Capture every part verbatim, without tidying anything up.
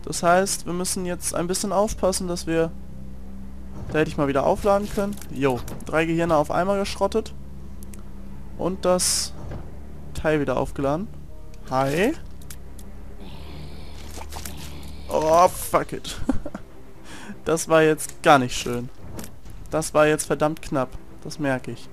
Das heißt, wir müssen jetzt ein bisschen aufpassen, dass wir... Da hätte ich mal wieder aufladen können. Jo, drei Gehirne auf einmal geschrottet. Und das Teil wieder aufgeladen. Hi. Oh, fuck it. Das war jetzt gar nicht schön. Das war jetzt verdammt knapp. Das merke ich.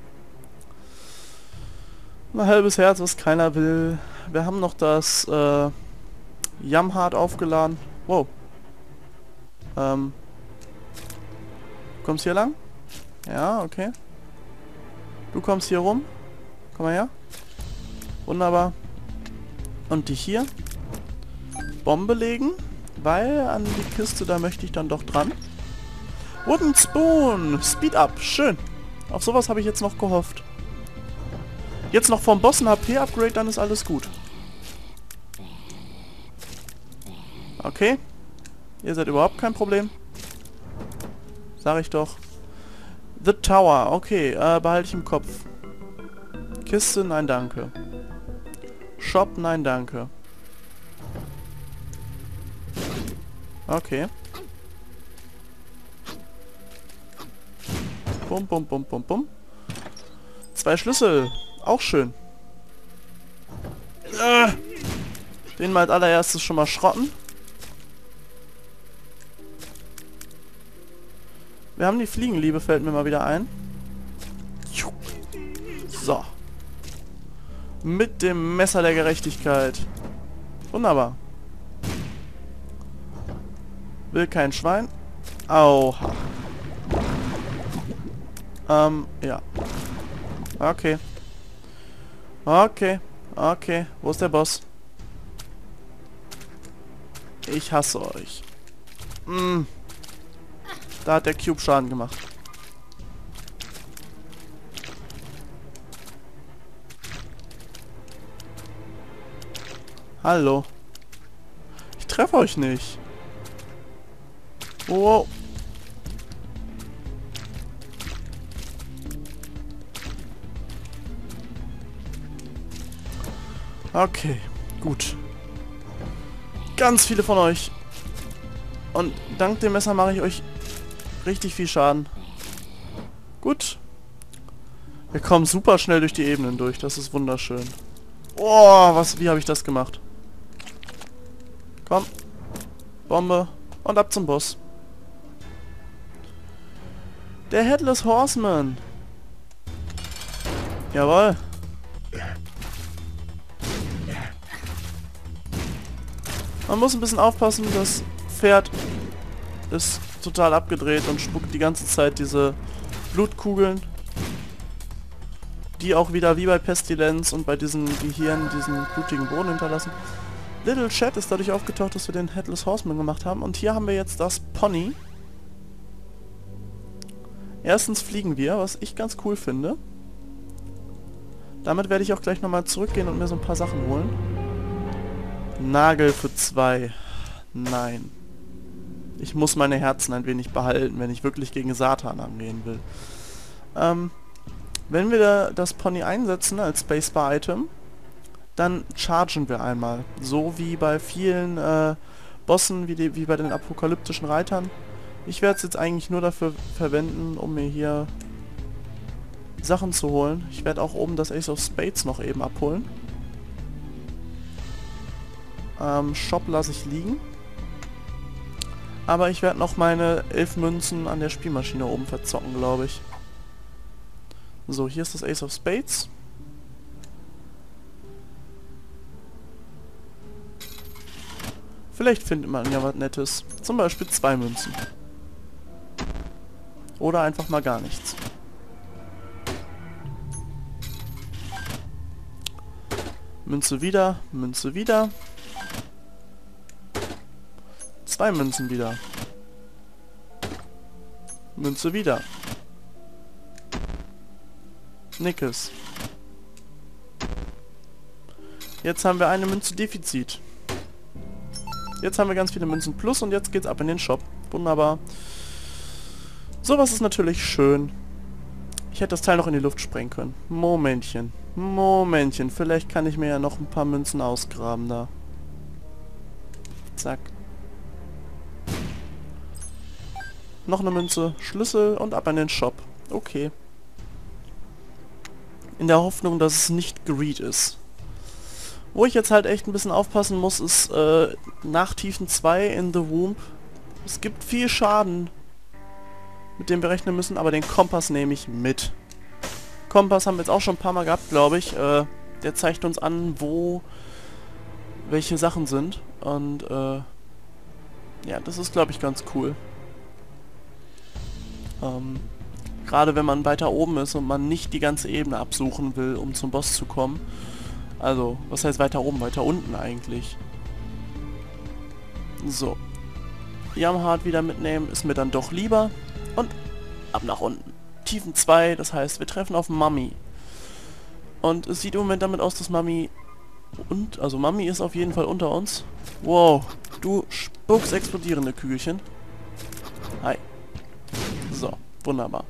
Ein halbes Herz, was keiner will. Wir haben noch das äh, Jamhard aufgeladen. Wow. Ähm. Du kommst hier lang? Ja, okay. Du kommst hier rum. Komm mal her. Wunderbar. Und die hier. Bombe legen. Weil an die Kiste, da möchte ich dann doch dran. Wooden Spoon. Speed up. Schön. Auf sowas habe ich jetzt noch gehofft. Jetzt noch vom Boss ein H P-Upgrade, dann ist alles gut. Okay. Ihr seid überhaupt kein Problem. Sag ich doch. The Tower. Okay, äh, behalte ich im Kopf. Kiste, nein danke. Shop, nein danke. Okay. Bum, bum, bum, bum, bum. Zwei Schlüssel. Auch schön. Äh, den mal als allererstes schon mal schrotten. Wir haben die Fliegenliebe, fällt mir mal wieder ein. So. Mit dem Messer der Gerechtigkeit. Wunderbar. Will kein Schwein. Auha. Ähm, ja. Okay. Okay. Okay. Wo ist der Boss? Ich hasse euch. Mm. Da hat der Cube Schaden gemacht. Hallo. Ich treffe euch nicht. Wow. Okay, gut. Ganz viele von euch. Und dank dem Messer mache ich euch richtig viel Schaden. Gut. Wir kommen super schnell durch die Ebenen durch. Das ist wunderschön. Oh, was, wie habe ich das gemacht? Komm. Bombe. Und ab zum Boss. Der Headless Horseman. Jawohl. Man muss ein bisschen aufpassen, das Pferd ist total abgedreht und spuckt die ganze Zeit diese Blutkugeln, die auch wieder wie bei Pestilenz und bei diesen Gehirnen diesen blutigen Boden hinterlassen. Little Chat ist dadurch aufgetaucht, dass wir den Headless Horseman gemacht haben. Und hier haben wir jetzt das Pony. Erstens fliegen wir, was ich ganz cool finde. Damit werde ich auch gleich nochmal zurückgehen und mir so ein paar Sachen holen. Nagel für zwei. Nein. Ich muss meine Herzen ein wenig behalten, wenn ich wirklich gegen Satan angehen will. Ähm, wenn wir da das Pony einsetzen als Spacebar-Item, dann chargen wir einmal. So wie bei vielen äh, Bossen, wie, die, wie bei den apokalyptischen Reitern. Ich werde es jetzt eigentlich nur dafür verwenden, um mir hier Sachen zu holen. Ich werde auch oben das Ace of Spades noch eben abholen. Ähm, Shop lasse ich liegen. Aber ich werde noch meine elf Münzen an der Spielmaschine oben verzocken, glaube ich. So, hier ist das Ace of Spades. Vielleicht findet man ja was Nettes. Zum Beispiel zwei Münzen. Oder einfach mal gar nichts. Münze wieder, Münze wieder. Zwei Münzen wieder. Münze wieder. Nickes. Jetzt haben wir eine Münze Defizit. Jetzt haben wir ganz viele Münzen plus und jetzt geht's ab in den Shop. Wunderbar. Sowas ist natürlich schön. Ich hätte das Teil noch in die Luft sprengen können. Momentchen. Momentchen. Vielleicht kann ich mir ja noch ein paar Münzen ausgraben da. Zack. Noch eine Münze, Schlüssel und ab in den Shop. Okay. In der Hoffnung, dass es nicht Greed ist. Wo ich jetzt halt echt ein bisschen aufpassen muss, ist äh, nach Tiefen zwei in The Womb. Es gibt viel Schaden, mit dem wir rechnen müssen, aber den Kompass nehme ich mit. Kompass haben wir jetzt auch schon ein paar Mal gehabt, glaube ich. Äh, der zeigt uns an, wo welche Sachen sind. Und äh, ja, das ist, glaube ich, ganz cool. Ähm, Gerade wenn man weiter oben ist und man nicht die ganze Ebene absuchen will, um zum Boss zu kommen. Also, was heißt weiter oben? Weiter unten eigentlich. So. Jamhard wieder mitnehmen ist mir dann doch lieber. Und ab nach unten. Tiefen zwei, das heißt, wir treffen auf Mami. Und es sieht im Moment damit aus, dass Mami... Und, also Mami ist auf jeden Fall unter uns. Wow, du spuckst explodierende Kügelchen. Hi. So, wunderbar.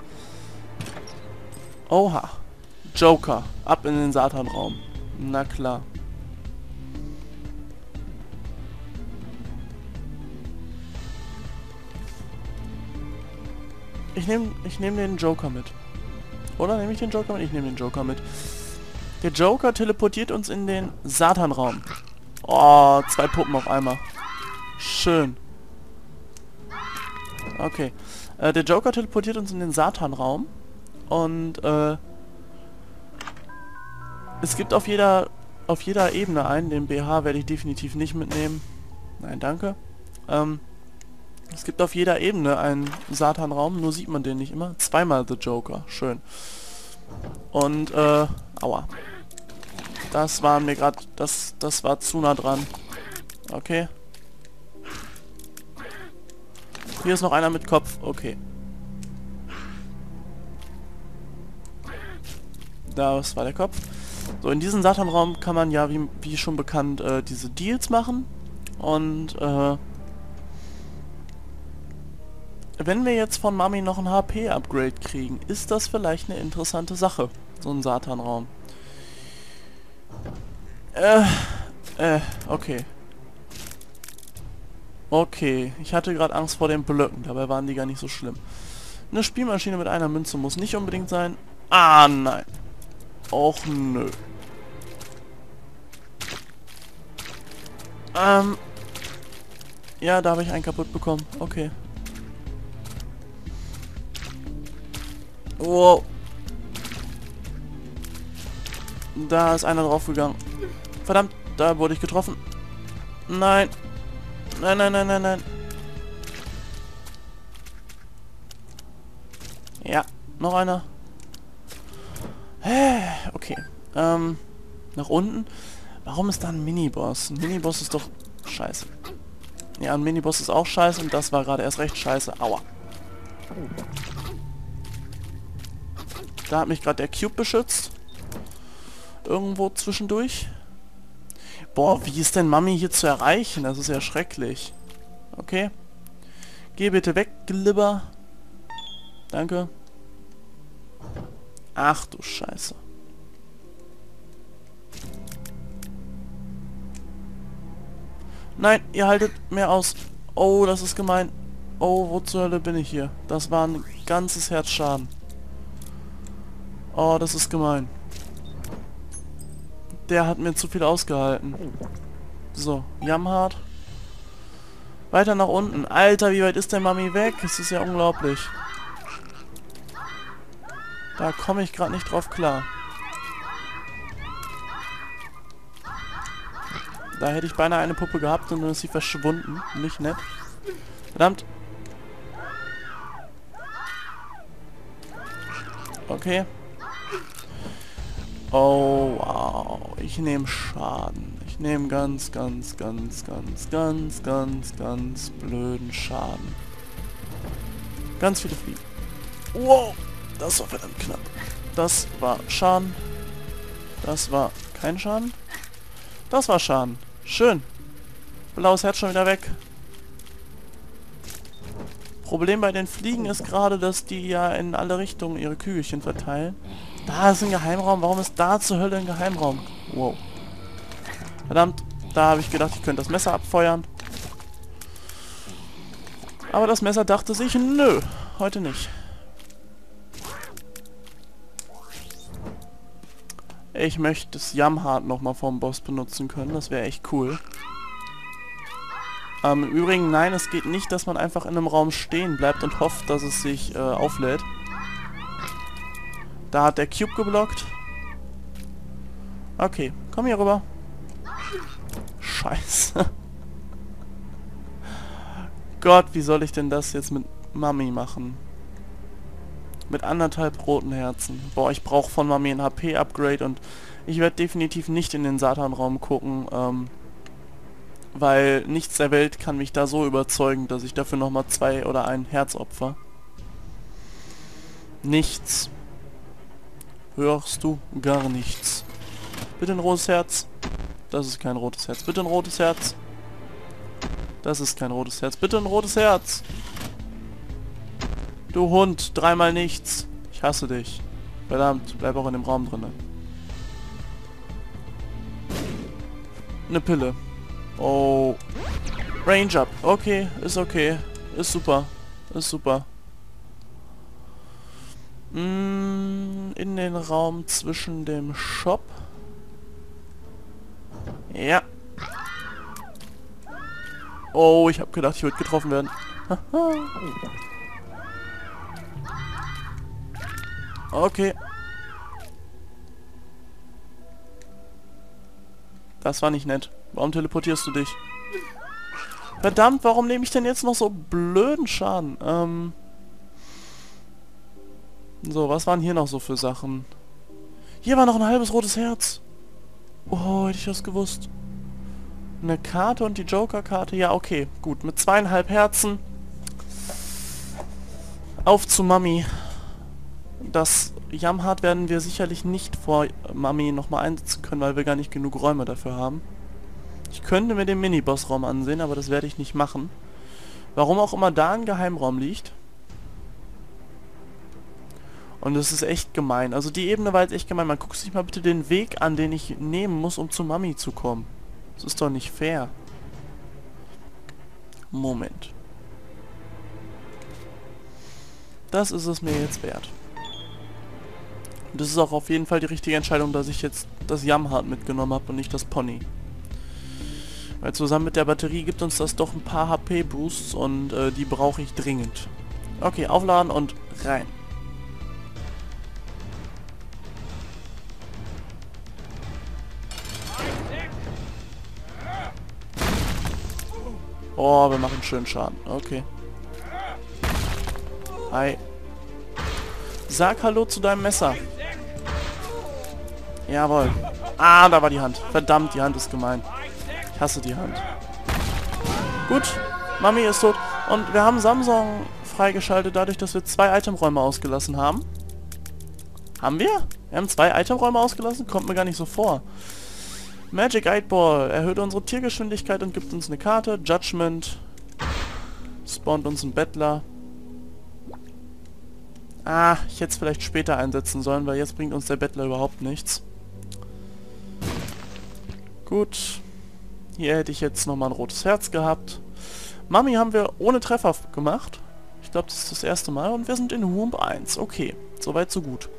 Oha. Joker. Ab in den Satanraum. Na klar. Ich nehme ich nehm den Joker mit. Oder nehme ich den Joker mit? Ich nehme den Joker mit. Der Joker teleportiert uns in den Satanraum. Oh, zwei Puppen auf einmal. Schön. Okay. Äh, der Joker teleportiert uns in den Satanraum. Und, äh... es gibt auf jeder... auf jeder Ebene einen. Den B H werde ich definitiv nicht mitnehmen. Nein, danke. Ähm... Es gibt auf jeder Ebene einen Satanraum, nur sieht man den nicht immer. Zweimal The Joker. Schön. Und, äh... aua. Das war mir gerade... Das, das war zu nah dran. Okay. Hier ist noch einer mit Kopf. Okay. Das war der Kopf. So, in diesem Satanraum kann man ja, wie, wie schon bekannt, äh, diese Deals machen. Und, äh... wenn wir jetzt von Mami noch ein H P-Upgrade kriegen, ist das vielleicht eine interessante Sache. So ein Satanraum. Äh, äh, okay. Okay, ich hatte gerade Angst vor den Blöcken, dabei waren die gar nicht so schlimm. Eine Spielmaschine mit einer Münze muss nicht unbedingt sein. Ah, nein. Och, nö. Ähm. Ja, da habe ich einen kaputt bekommen. Okay. Wow. Da ist einer draufgegangen. Verdammt, da wurde ich getroffen. Nein. Nein, nein, nein, nein, nein. Ja, noch einer. Okay. Ähm, nach unten. Warum ist da ein Miniboss? Ein Miniboss ist doch scheiße. Ja, ein Miniboss ist auch scheiße und das war gerade erst recht scheiße. Aua. Da hat mich gerade der Cube beschützt. Irgendwo zwischendurch. Boah, wie ist denn Mami hier zu erreichen? Das ist ja schrecklich. Okay. Geh bitte weg, Glibber. Danke. Ach du Scheiße. Nein, ihr haltet mehr aus. Oh, das ist gemein. Oh, wo zur Hölle bin ich hier? Das war ein ganzes Herz Schaden. Oh, das ist gemein. Der hat mir zu viel ausgehalten. So, Jamhard. Weiter nach unten. Alter, wie weit ist der Mami weg? Das ist ja unglaublich. Da komme ich gerade nicht drauf klar. Da hätte ich beinahe eine Puppe gehabt und dann ist sie verschwunden. Nicht nett. Verdammt. Okay. Oh, wow. Ich nehme Schaden. Ich nehme ganz, ganz, ganz, ganz, ganz, ganz, ganz blöden Schaden. Ganz viele Fliegen. Wow. Das war verdammt knapp. Das war Schaden. Das war kein Schaden. Das war Schaden. Schön. Blaues Herz schon wieder weg. Problem bei den Fliegen ist gerade, dass die ja in alle Richtungen ihre Kügelchen verteilen. Da ist ein Geheimraum. Warum ist da zur Hölle ein Geheimraum? Wow. Verdammt. Da habe ich gedacht, ich könnte das Messer abfeuern. Aber das Messer dachte sich, nö, heute nicht. Ich möchte das Jamhard nochmal vom Boss benutzen können. Das wäre echt cool. Ähm, im Übrigen, nein, es geht nicht, dass man einfach in einem Raum stehen bleibt und hofft, dass es sich äh, auflädt. Da hat der Cube geblockt. Okay, komm hier rüber. Scheiße. Gott, wie soll ich denn das jetzt mit Mami machen? Mit anderthalb roten Herzen. Boah, ich brauche von Mami ein H P-Upgrade und ich werde definitiv nicht in den Satan-Raum gucken, ähm, weil nichts der Welt kann mich da so überzeugen, dass ich dafür nochmal zwei oder ein Herz opfer. Nichts. Hörst du? Gar nichts. Bitte ein rotes Herz. Das ist kein rotes Herz. Bitte ein rotes Herz. Das ist kein rotes Herz. Bitte ein rotes Herz. Du Hund, dreimal nichts. Ich hasse dich. Verdammt, bleib auch in dem Raum drinne. Eine Pille. Oh. Range up. Okay, ist okay. Ist super. Ist super. Mm, in den Raum zwischen dem Shop. Ja. Oh, ich habe gedacht, ich würde getroffen werden. Okay. Das war nicht nett. Warum teleportierst du dich? Verdammt, warum nehme ich denn jetzt noch so blöden Schaden? Ähm so, was waren hier noch so für Sachen? Hier war noch ein halbes rotes Herz. Oh, hätte ich das gewusst. Eine Karte und die Joker-Karte. Ja, okay. Gut, mit zweieinhalb Herzen. Auf zu Mami. Das Jamhard werden wir sicherlich nicht vor Mami nochmal einsetzen können, weil wir gar nicht genug Räume dafür haben. Ich könnte mir den Mini-Boss-Raum ansehen, aber das werde ich nicht machen. Warum auch immer da ein Geheimraum liegt. Und es ist echt gemein. Also die Ebene war jetzt echt gemein. Man guckt sich mal bitte den Weg an, den ich nehmen muss, um zu Mami zu kommen. Das ist doch nicht fair. Moment. Das ist es mir jetzt wert. Und das ist auch auf jeden Fall die richtige Entscheidung, dass ich jetzt das Jamhard mitgenommen habe und nicht das Pony. Weil zusammen mit der Batterie gibt uns das doch ein paar H P-Boosts und äh, die brauche ich dringend. Okay, aufladen und rein. Oh, wir machen schön Schaden. Okay. Hi. Sag Hallo zu deinem Messer. Jawohl. Ah, da war die Hand. Verdammt, die Hand ist gemein. Ich hasse die Hand. Gut. Mami ist tot. Und wir haben Samsung freigeschaltet, dadurch, dass wir zwei Itemräume ausgelassen haben. Haben wir? Wir haben zwei Itemräume ausgelassen? Kommt mir gar nicht so vor. Magic eight Ball erhöht unsere Tiergeschwindigkeit und gibt uns eine Karte. Judgment spawnt uns einen Bettler. Ah, ich hätte es vielleicht später einsetzen sollen, weil jetzt bringt uns der Bettler überhaupt nichts. Gut. Hier hätte ich jetzt nochmal ein rotes Herz gehabt. Mami haben wir ohne Treffer gemacht. Ich glaube, das ist das erste Mal. Und wir sind in Womb eins. Okay, soweit so gut.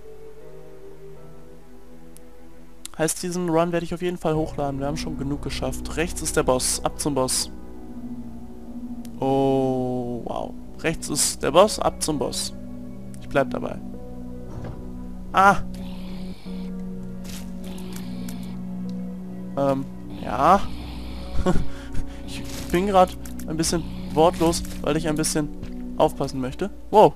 Heißt, diesen Run werde ich auf jeden Fall hochladen. Wir haben schon genug geschafft. Rechts ist der Boss. Ab zum Boss. Oh, wow. Rechts ist der Boss. Ab zum Boss. Ich bleib dabei. Ah. Ähm, ja. Ich bin gerade ein bisschen wortlos, weil ich ein bisschen aufpassen möchte. Wow.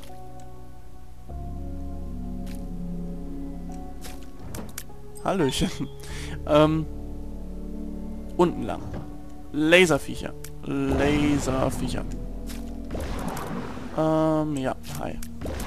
Hallöchen. ähm, unten lang. Laserviecher. Laserviecher. Ähm, ja, hi.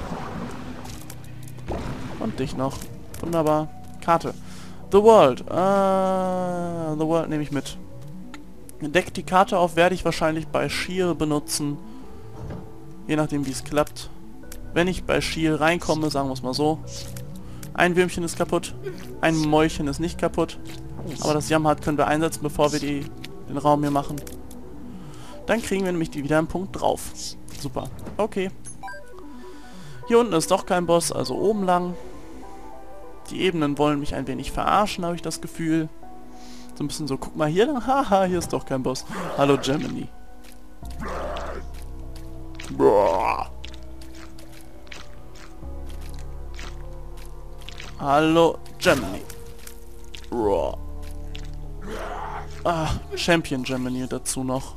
Und dich noch. Wunderbar. Karte. The World. Äh, The World nehme ich mit. Deckt die Karte auf, werde ich wahrscheinlich bei Shield benutzen. Je nachdem, wie es klappt. Wenn ich bei Shield reinkomme, sagen wir es mal so. Ein Würmchen ist kaputt. Ein Mäulchen ist nicht kaputt. Aber das Jamhard können wir einsetzen, bevor wir die, den Raum hier machen. Dann kriegen wir nämlich wieder einen Punkt drauf. Super. Okay. Hier unten ist doch kein Boss, also oben lang. Die Ebenen wollen mich ein wenig verarschen, habe ich das Gefühl. So ein bisschen so, guck mal hier lang. Haha, hier ist doch kein Boss. Hallo Gemini. Boah. Hallo Gemini. Boah. Ah, Champion Gemini dazu noch.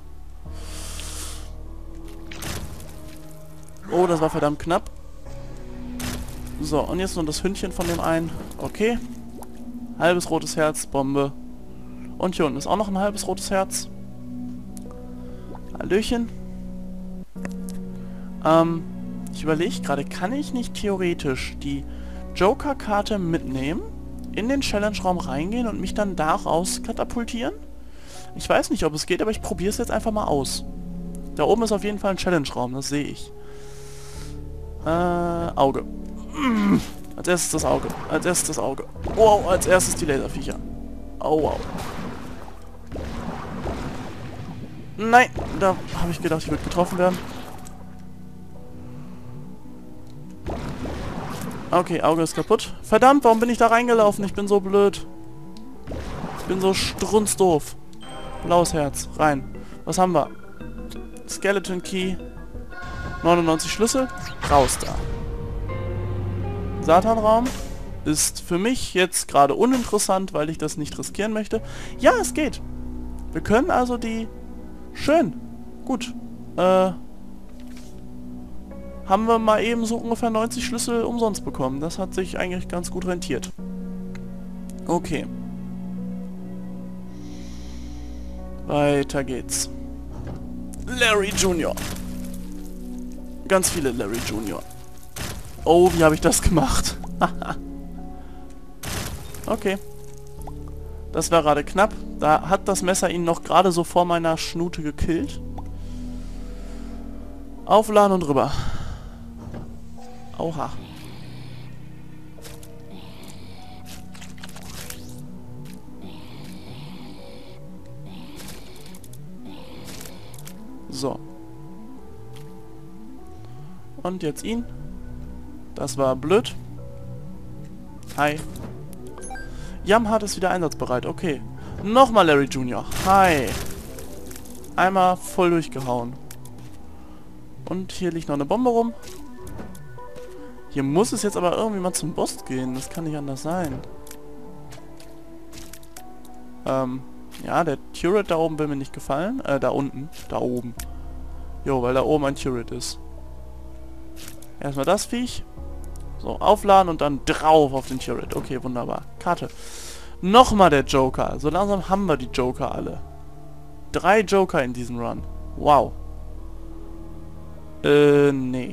Oh, das war verdammt knapp. So, und jetzt nur das Hündchen von dem einen. Okay. Halbes rotes Herz, Bombe. Und hier unten ist auch noch ein halbes rotes Herz. Hallöchen. Ähm, ich überlege gerade, kann ich nicht theoretisch die Joker-Karte mitnehmen, in den Challenge-Raum reingehen und mich dann daraus katapultieren? Ich weiß nicht, ob es geht, aber ich probiere es jetzt einfach mal aus. Da oben ist auf jeden Fall ein Challenge-Raum, das sehe ich. Äh, Auge. Als erstes das Auge. Als erstes das Auge. Wow, als erstes die Laserviecher. Oh, wow. Nein, da habe ich gedacht, ich würde getroffen werden. Okay, Auge ist kaputt. Verdammt, warum bin ich da reingelaufen? Ich bin so blöd. Ich bin so strunzdoof. Blaues Herz, rein. Was haben wir? Skeleton Key. neunundneunzig Schlüssel. Raus da. Satanraum ist für mich jetzt gerade uninteressant, weil ich das nicht riskieren möchte. Ja, es geht. Wir können also die... Schön. Gut. Äh... Haben wir mal eben so ungefähr neunzig Schlüssel umsonst bekommen. Das hat sich eigentlich ganz gut rentiert. Okay. Weiter geht's. Larry Junior Ganz viele Larry Junior Oh, wie habe ich das gemacht? Okay. Das war gerade knapp. Da hat das Messer ihn noch gerade so vor meiner Schnute gekillt. Aufladen und rüber. Oha. So. Und jetzt ihn. Das war blöd. Hi. Jamhard ist wieder einsatzbereit. Okay. Nochmal Larry Junior Hi. Einmal voll durchgehauen. Und hier liegt noch eine Bombe rum. Hier muss es jetzt aber irgendwie mal zum Boss gehen. Das kann nicht anders sein. Ähm, ja, der Turret da oben will mir nicht gefallen. Äh, da unten. Da oben. Jo, weil da oben ein Turret ist. Erstmal das Viech. So, aufladen und dann drauf auf den Turret. Okay, wunderbar. Karte. Nochmal der Joker. So langsam haben wir die Joker alle. Drei Joker in diesem Run. Wow. Äh, nee.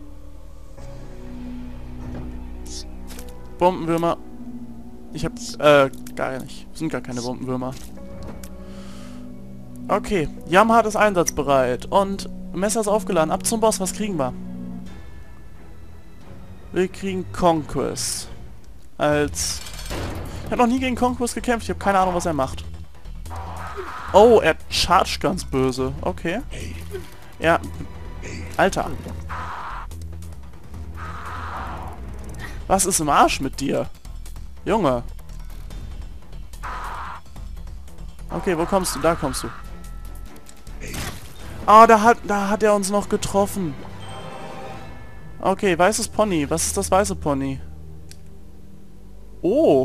Bombenwürmer. Ich hab, äh, gar nicht. Sind gar keine Bombenwürmer. Okay. Jamhard ist einsatzbereit. Und Messer ist aufgeladen. Ab zum Boss. Was kriegen wir? Wir kriegen Conquest. Als... Ich habe noch nie gegen Conquest gekämpft. Ich habe keine Ahnung, was er macht. Oh, er chargt ganz böse. Okay. Ja. Alter. Was ist im Arsch mit dir? Junge. Okay, wo kommst du? Da kommst du. Ah, oh, da hat, da hat er uns noch getroffen. Okay, weißes Pony. Was ist das weiße Pony? Oh.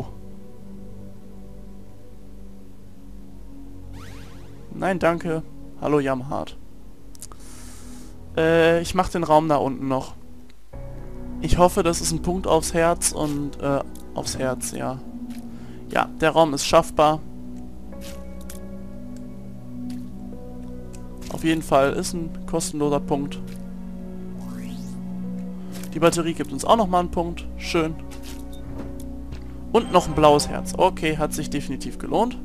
Nein, danke. Hallo, Jamhard. Äh, ich mach den Raum da unten noch. Ich hoffe, das ist ein Punkt aufs Herz und, äh, aufs Herz, ja. Ja, der Raum ist schaffbar. Auf jeden Fall ist ein kostenloser Punkt. Die Batterie gibt uns auch nochmal einen Punkt. Schön. Und noch ein blaues Herz. Okay, hat sich definitiv gelohnt.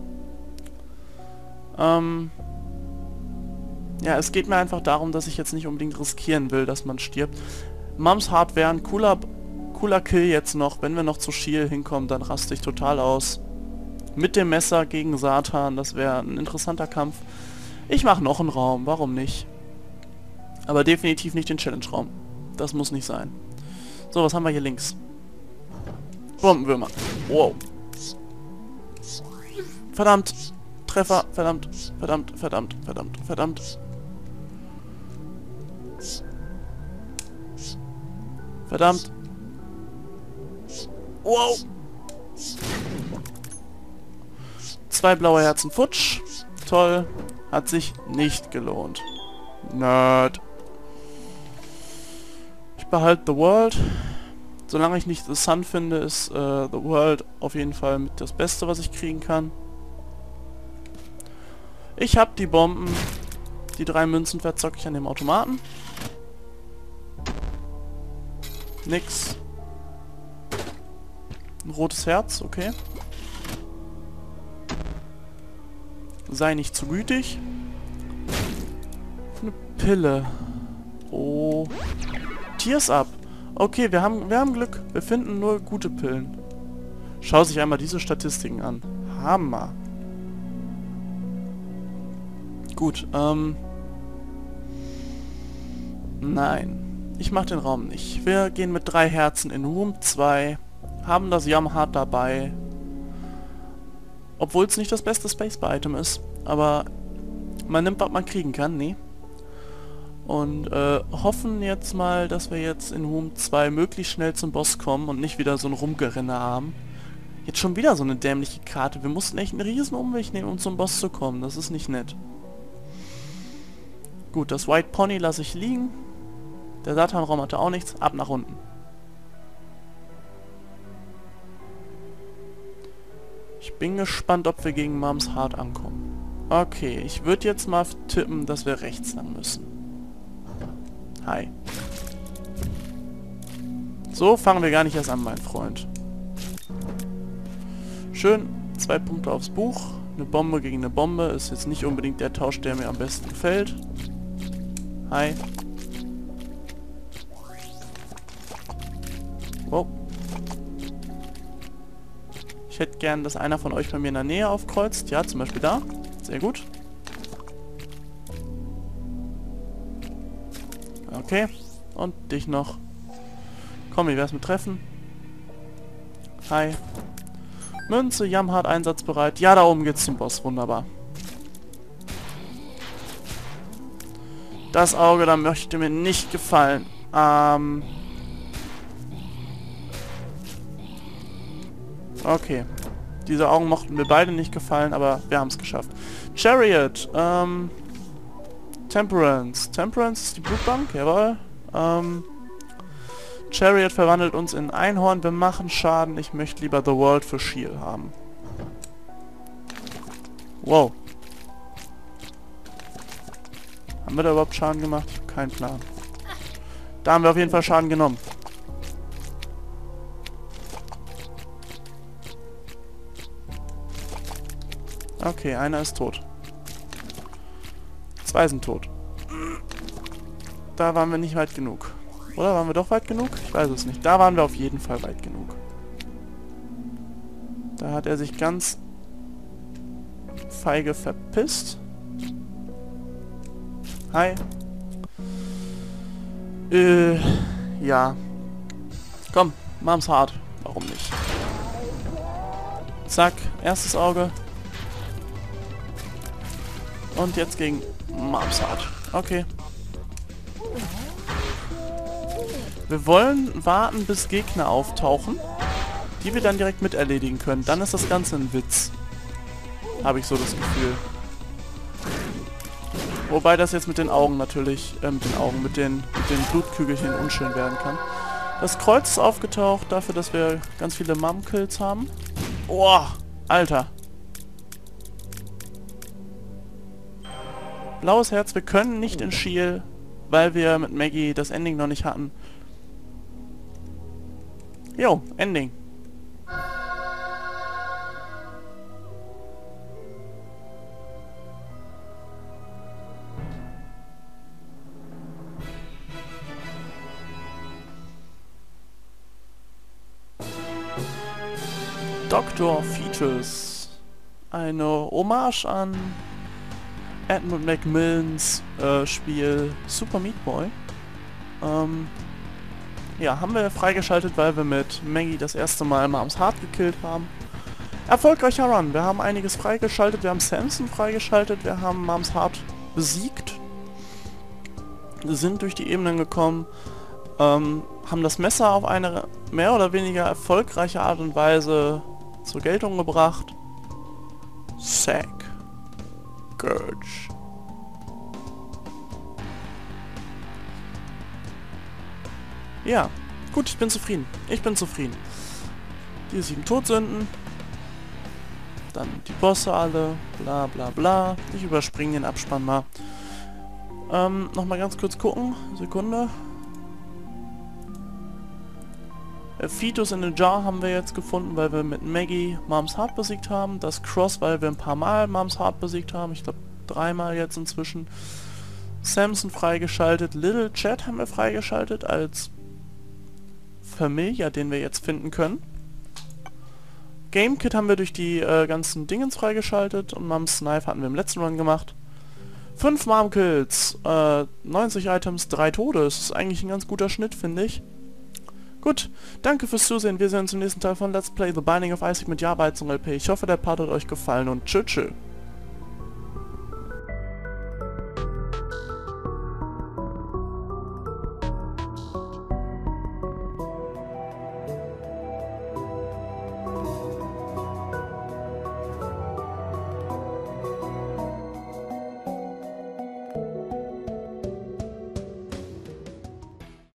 Ähm... Ja, es geht mir einfach darum, dass ich jetzt nicht unbedingt riskieren will, dass man stirbt. Mums Heart wäre ein cooler, cooler Kill jetzt noch. Wenn wir noch zu Shield hinkommen, dann raste ich total aus. Mit dem Messer gegen Satan, das wäre ein interessanter Kampf. Ich mache noch einen Raum, warum nicht? Aber definitiv nicht den Challenge-Raum. Das muss nicht sein. So, was haben wir hier links? Bombenwürmer. Wow. Verdammt. Treffer. Verdammt. Verdammt. Verdammt. Verdammt. Verdammt. Verdammt. Wow. Zwei blaue Herzen futsch. Toll. Hat sich nicht gelohnt. Nerd. Ich behalte The World. Solange ich nicht The Sun finde, ist äh, The World auf jeden Fall mit das Beste, was ich kriegen kann. Ich habe die Bomben. Die drei Münzen verzocke ich an dem Automaten. Nix. Ein rotes Herz, okay. Sei nicht zu gütig. Eine Pille. Oh. Tears Up. Okay, wir haben, wir haben Glück. Wir finden nur gute Pillen. Schau sich einmal diese Statistiken an. Hammer. Gut, ähm... Nein. Ich mach den Raum nicht. Wir gehen mit drei Herzen in Room zwei. Haben das Jamhard dabei. Obwohl es nicht das beste Spacebar-Item ist. Aber man nimmt, was man kriegen kann, nee. Und äh, hoffen jetzt mal, dass wir jetzt in Room zwei möglichst schnell zum Boss kommen und nicht wieder so ein Rumgerenne haben. Jetzt schon wieder so eine dämliche Karte. Wir mussten echt einen riesen Umweg nehmen, um zum Boss zu kommen. Das ist nicht nett. Gut, das White Pony lasse ich liegen. Der Satan-Raum hatte auch nichts. Ab nach unten. Ich bin gespannt, ob wir gegen Moms Heart ankommen. Okay, ich würde jetzt mal tippen, dass wir rechts lang müssen. Hi. So fangen wir gar nicht erst an, mein Freund. Schön, zwei Punkte aufs Buch. Eine Bombe gegen eine Bombe ist jetzt nicht unbedingt der Tausch, der mir am besten gefällt. Hi. Wow. Ich hätte gern, dass einer von euch bei mir in der Nähe aufkreuzt. Ja, zum Beispiel da. Sehr gut. Okay. Und dich noch. Komm, wie wär's mit Treffen? Hi. Münze, Jamhard einsatzbereit. Ja, da oben geht's zum Boss. Wunderbar. Das Auge, da möchte mir nicht gefallen. Ähm... Okay. Diese Augen mochten mir beide nicht gefallen, aber wir haben es geschafft. Chariot. Ähm... Temperance. Temperance ist die Blutbank, jawohl. Ähm... Chariot verwandelt uns in Einhorn. Wir machen Schaden. Ich möchte lieber The World für Shield haben. Wow. Haben wir da überhaupt Schaden gemacht? Ich habe keinen Plan. Da haben wir auf jeden Fall Schaden genommen. Okay, einer ist tot. Zwei sind tot. Da waren wir nicht weit genug. Oder waren wir doch weit genug? Ich weiß es nicht. Da waren wir auf jeden Fall weit genug. Da hat er sich ganz feige verpisst. Hi. Äh, ja. Komm, Moms Heart. Warum nicht? Zack, erstes Auge. Und jetzt gegen Moms Heart. Okay. Wir wollen warten, bis Gegner auftauchen, die wir dann direkt mit erledigen können. Dann ist das Ganze ein Witz. Habe ich so das Gefühl. Wobei das jetzt mit den Augen natürlich, äh, mit den Augen, mit den, mit den Blutkügelchen unschön werden kann. Das Kreuz ist aufgetaucht, dafür, dass wir ganz viele Mom-Kills haben. Oh, Alter. Blaues Herz, wir können nicht in Shield, weil wir mit Maggie das Ending noch nicht hatten. Jo, Ending. Doktor Fetus. Eine Hommage an Edmund Macmillans äh, Spiel Super Meat Boy. Ähm, ja, haben wir freigeschaltet, weil wir mit Maggie das erste Mal Moms Heart gekillt haben. Erfolgreicher Run. Wir haben einiges freigeschaltet. Wir haben Samson freigeschaltet. Wir haben Moms Heart besiegt. Wir sind durch die Ebenen gekommen. Ähm, haben das Messer auf eine mehr oder weniger erfolgreiche Art und Weise zur Geltung gebracht. Sack. Gurge. Ja, gut, ich bin zufrieden. Ich bin zufrieden. Die sieben Todsünden. Dann die Bosse alle. Bla bla bla. Ich überspringe den Abspann mal. Ähm, nochmal ganz kurz gucken. Sekunde. Äh, Fetus in a Jar haben wir jetzt gefunden, weil wir mit Maggie Moms Heart besiegt haben. Das Cross, weil wir ein paar Mal Moms Heart besiegt haben. Ich glaube, dreimal jetzt inzwischen. Samson freigeschaltet. Little Chat haben wir freigeschaltet als Familia, den wir jetzt finden können. Game Kit haben wir durch die äh, ganzen Dingens freigeschaltet und Moms Knife hatten wir im letzten Run gemacht. fünf Mom Kills, äh, neunzig Items, drei Tode. Das ist eigentlich ein ganz guter Schnitt, finde ich. Gut, danke fürs Zusehen. Wir sehen uns im nächsten Teil von Let's Play The Binding of Isaac mit Ja, Beiz und L P. Ich hoffe, der Part hat euch gefallen und tschö tschö.